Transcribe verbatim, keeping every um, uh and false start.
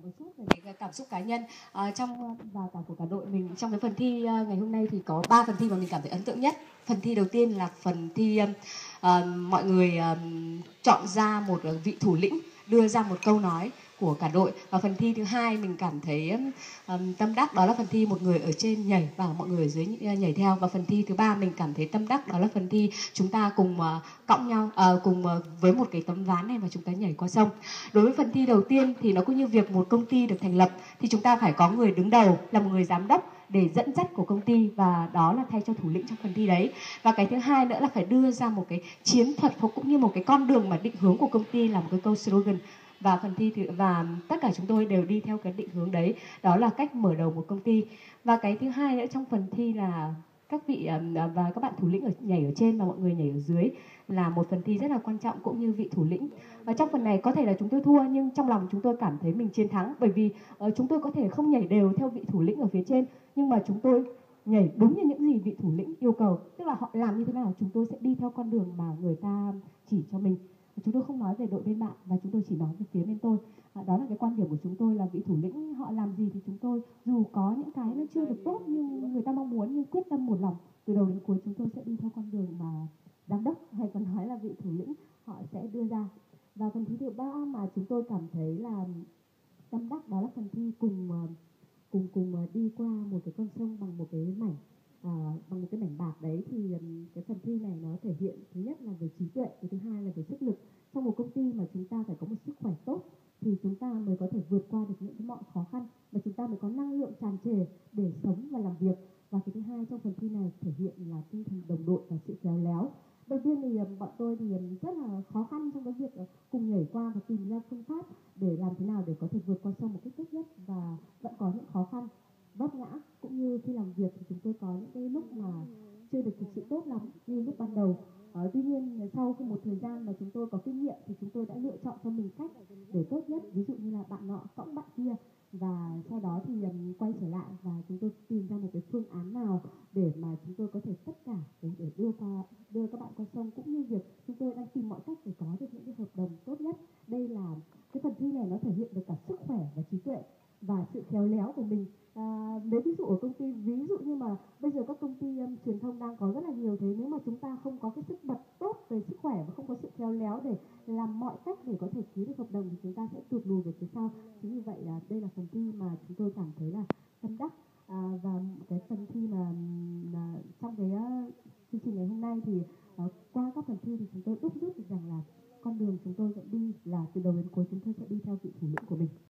Một chút về cái cảm xúc cá nhân à, trong và cả của cả đội mình trong cái phần thi uh, ngày hôm nay thì có ba phần thi mà mình cảm thấy ấn tượng nhất. Phần thi đầu tiên là phần thi uh, uh, mọi người uh, chọn ra một uh, vị thủ lĩnh đưa ra một câu nói của cả đội, và phần thi thứ hai mình cảm thấy um, tâm đắc, đó là phần thi một người ở trên nhảy và mọi người ở dưới nhảy theo, và phần thi thứ ba mình cảm thấy tâm đắc, đó là phần thi chúng ta cùng uh, cõng nhau uh, cùng uh, với một cái tấm ván này và chúng ta nhảy qua sông. Đối với phần thi đầu tiên thì nó cũng như việc một công ty được thành lập thì chúng ta phải có người đứng đầu là một người giám đốc để dẫn dắt của công ty, và đó là thay cho thủ lĩnh trong phần thi đấy. Và cái thứ hai nữa là phải đưa ra một cái chiến thuật cũng như một cái con đường mà định hướng của công ty là một cái câu slogan. Và phần thi thứ, và tất cả chúng tôi đều đi theo cái định hướng đấy, đó là cách mở đầu một công ty. Và cái thứ hai nữa trong phần thi là các vị và các bạn thủ lĩnh ở nhảy ở trên và mọi người nhảy ở dưới là một phần thi rất là quan trọng, cũng như vị thủ lĩnh. Và trong phần này có thể là chúng tôi thua, nhưng trong lòng chúng tôi cảm thấy mình chiến thắng, bởi vì uh, chúng tôi có thể không nhảy đều theo vị thủ lĩnh ở phía trên, nhưng mà chúng tôi nhảy đúng như những gì vị thủ lĩnh yêu cầu, tức là họ làm như thế nào chúng tôi sẽ đi theo con đường mà người ta chỉ cho mình. Chúng tôi không nói về đội bên bạn và chúng tôi chỉ nói về phía bên tôi. À, đó là cái quan điểm của chúng tôi, là vị thủ lĩnh họ làm gì thì chúng tôi dù có những cái nó chưa được tốt nhưng người ta mong muốn, nhưng quyết tâm một lòng từ đầu đến cuối chúng tôi sẽ đi theo con đường mà giám đốc hay còn nói là vị thủ lĩnh họ sẽ đưa ra. Và phần thi thứ ba mà chúng tôi cảm thấy là tâm đắc, đó là phần thi cùng cùng cùng đi qua một cái con sông bằng một cái mảnh à, bằng một cái mảnh bạc đấy. Thì cái phần thi này nó thể hiện thứ nhất là về trí tuệ, cái thứ hai là về sức lực. Trong một công ty mà chúng ta phải có một sức khỏe tốt thì chúng ta mới có thể vượt qua được những cái mọi khó khăn, và chúng ta mới có năng lượng tràn trề để sống và làm việc. Và cái thứ hai trong phần thi này thể hiện là tinh thần đồng đội và sự khéo léo. Đầu tiên thì bọn tôi thì rất là khó khăn trong cái việc cùng nhảy qua và tìm ra phương pháp để làm thế nào để có thể vượt qua sông một cách tốt nhất, và vẫn có những khó khăn vấp ngã, cũng như khi làm việc thì chúng tôi có những cái lúc mà chưa được thực sự tốt lắm như lúc ban đầu. Ờ, tuy nhiên sau một thời gian mà chúng tôi có kinh nghiệm thì chúng tôi đã lựa chọn cho mình cách để tốt nhất, ví dụ như là bạn nọ cõng bạn kia, và sau đó thì um, quay trở lại và chúng tôi tìm ra một cái phương án nào để mà chúng tôi có thể tất cả để, để đưa qua đưa các bạn qua sông, cũng như việc chúng tôi đang tìm mọi cách để có được những cái hợp đồng tốt nhất. Đây là cái phần thi này nó thể hiện được cả sức khỏe và trí tuệ và sự khéo léo của mình. À, nếu ví dụ ở công ty, ví dụ như mà bây giờ các công ty um, truyền thông đang có rất là nhiều thế, nếu mà chúng ta không có cái sức bật tốt về sức khỏe và không có sự khéo léo để làm mọi cách để có thể ký được hợp đồng thì chúng ta sẽ tụt lùi về phía sau. Chính vì vậy là đây là phần thi mà chúng tôi cảm thấy là tâm đắc. À, và cái phần thi mà, mà trong cái uh, chương trình ngày hôm nay thì uh, qua các phần thi thì chúng tôi đúc rút được rằng là con đường chúng tôi vẫn đi là từ đầu đến cuối chúng tôi sẽ đi theo vị thủ lĩnh của mình.